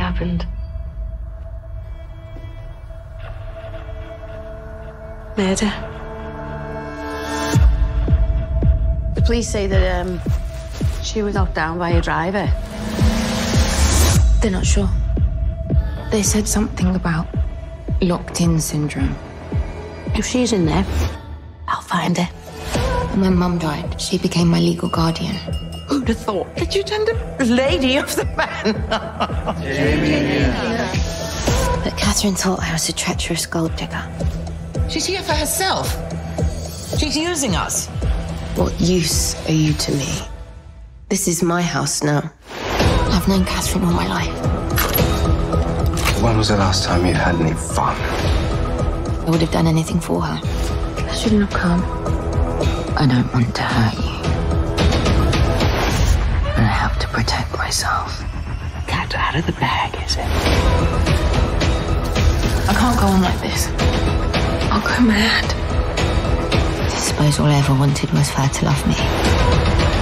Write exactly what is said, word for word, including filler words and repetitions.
happened? Murder. The police say that um, she was knocked down by a driver. They're not sure. They said something about locked-in syndrome. If she's in there, I'll find her. When Mum died, she became my legal guardian. Who'd have thought that you'd end up lady of the man? But Catherine thought I was a treacherous gold digger. She's here for herself. She's using us. What use are you to me? This is my house now. I've known Catherine all my life. When was the last time you had any fun? I would have done anything for her. I shouldn't have come. I don't want to hurt you. And I have to protect myself. Cat's out of the bag, is it? I can't go on like this. I'll go mad. I suppose all I ever wanted was for her to love me.